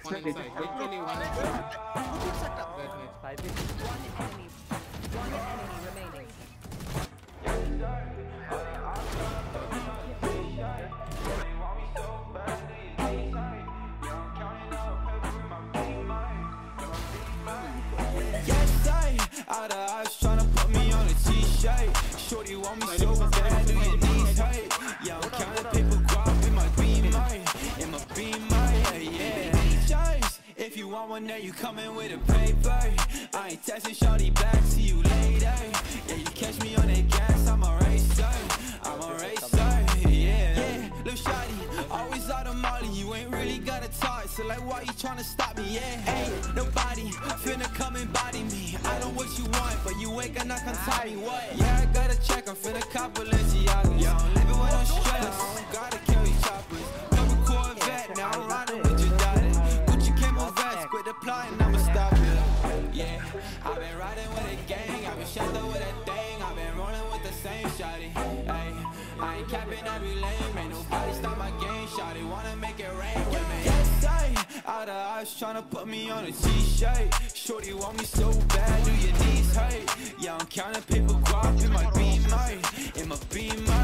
One inside. Literally one inside. Wait, wait. One enemy remaining. Out of eyes tryna put me on a t-shirt. Shorty want me so bad, do your knees hurt? Yeah, I'm counting paper guap in my beamer, yeah. DJs, if you want one, now you coming with a paper. I ain't texting shorty back, see you later. Yeah, you catch me on that gas, I'm a racer, yeah. Lil' shawty, always out of Molly, you ain't really got a talk, so like why you tryna stop me, yeah? Ain't nobody finna come and body me. I know what you want, but you ain't gonna come tie me, what? Yeah, I gotta check, I'm finna cop Balenciagas. Yeah, I'm living with no stress, I don't gotta carry choppers. Double Corvette, now I'm riding with your daughter. Gucci camo vest, quit the plotting, I'ma stop it. Yeah, I've been riding with a gang, I've been shot up with a thing, I've been rolling with the same shawty. Ay, I ain't capping, I be lame, ain't nobody stop my game, shawty wanna make it rain with me. Yes, out of eyes tryna put me on a t-shirt. Shorty want me so bad, do your knees hurt? Yeah, I'm counting paper guap in my beamer,